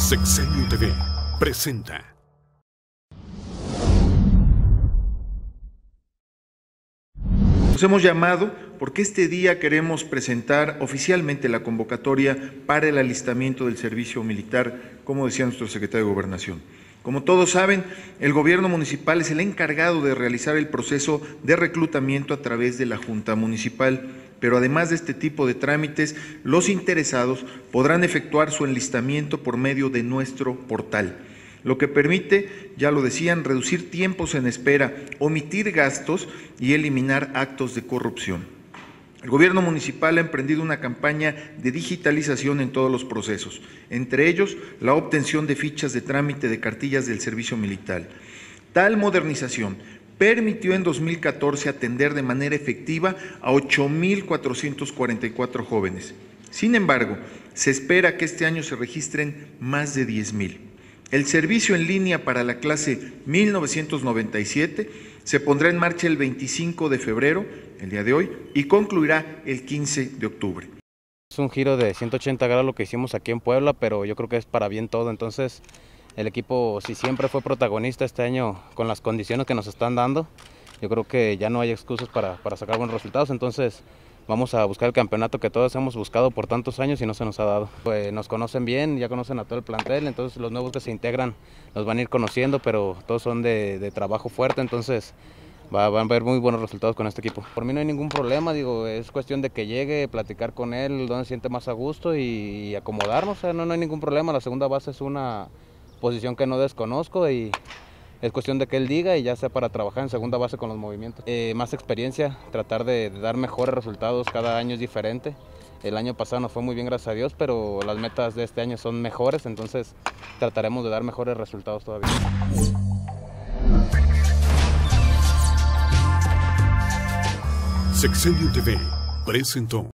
Sexenio TV presenta. Nos hemos llamado porque este día queremos presentar oficialmente la convocatoria para el alistamiento del servicio militar, como decía nuestro secretario de Gobernación. Como todos saben, el gobierno municipal es el encargado de realizar el proceso de reclutamiento a través de la Junta Municipal, pero además de este tipo de trámites, los interesados podrán efectuar su enlistamiento por medio de nuestro portal, lo que permite, ya lo decían, reducir tiempos en espera, omitir gastos y eliminar actos de corrupción. El gobierno municipal ha emprendido una campaña de digitalización en todos los procesos, entre ellos la obtención de fichas de trámite de cartillas del servicio militar. Tal modernización permitió en 2014 atender de manera efectiva a 8,444 jóvenes. Sin embargo, se espera que este año se registren más de 10,000. El servicio en línea para la clase 1997 se pondrá en marcha el 25 de febrero, el día de hoy, y concluirá el 15 de octubre. Es un giro de 180 grados lo que hicimos aquí en Puebla, pero yo creo que es para bien todo. Entonces, el equipo, si siempre fue protagonista este año con las condiciones que nos están dando, yo creo que ya no hay excusas para sacar buenos resultados. Entonces, vamos a buscar el campeonato que todos hemos buscado por tantos años y no se nos ha dado. Pues nos conocen bien, ya conocen a todo el plantel, entonces los nuevos que se integran nos van a ir conociendo, pero todos son de trabajo fuerte, entonces van a haber muy buenos resultados con este equipo. Por mí no hay ningún problema, digo, es cuestión de que llegue, platicar con él, donde se siente más a gusto y acomodarnos, o sea, no hay ningún problema. La segunda base es una posición que no desconozco y es cuestión de que él diga y ya sea para trabajar en segunda base con los movimientos. Más experiencia, tratar de dar mejores resultados, cada año es diferente. El año pasado nos fue muy bien, gracias a Dios, pero las metas de este año son mejores, entonces trataremos de dar mejores resultados todavía. Sexenio TV presentó.